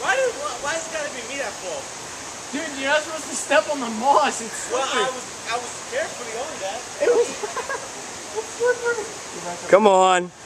Why is it gotta be me that fall? Dude, you're not supposed to step on the moss. It's slippery. Well, I was carefully on that. It was slippery. Come on.